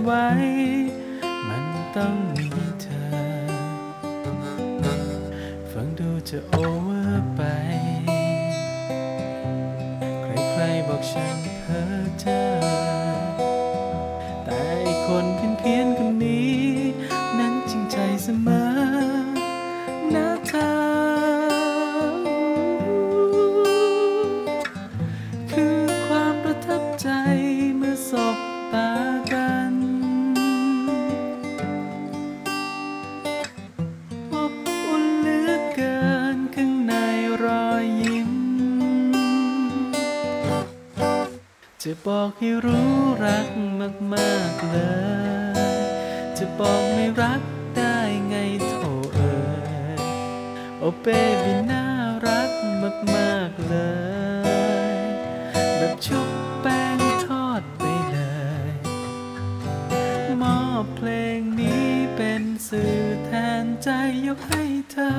ไว้มันต้องมีเธอฟังดูจะโอเวอร์ไปใครๆบอกฉันเพ้อเจ้อแต่คนเพี้ยนคนนี้นั้นจริงใจเสมอนะเธอคือความประทับใจเมื่อสบตากันอบอุ่นเหลือเกินข้างในรอยยิ้มจะบอกให้รู้รักมากๆเลยจะบอกไม่รักได้ไงโถเอ๋ยโอ้เบบี้น่ารักมากๆเลยแบบชุบแป้งทอดไปเลยมอบเพลงนี้เป็นสื่อแทนใจยกให้เธอ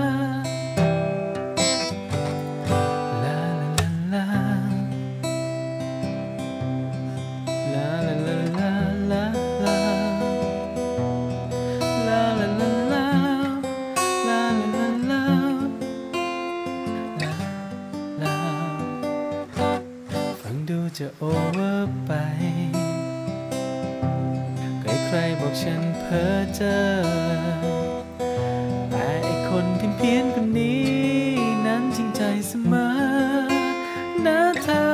จะโอเวอร์ไปใครๆบอกฉันเพ้อเจ้อแต่ไอ้คนเพี้ยนคนนี้นั้นจริงใจเสมอนะเธอ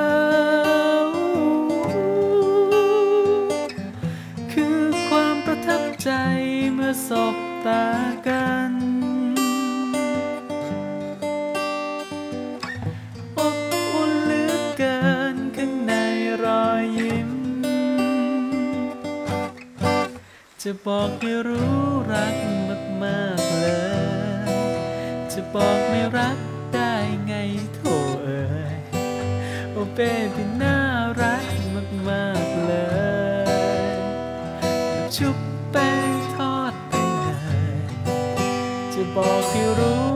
คือความประทับใจเมื่อสบตากันจะบอกให้รู้รักมากๆเลยจะบอกไม่รักได้ไงโถเอ๋ยโอ้เบบี้น่ารักมากๆเลยชุบแป้งทอดไปเลยจะบอกให้รู้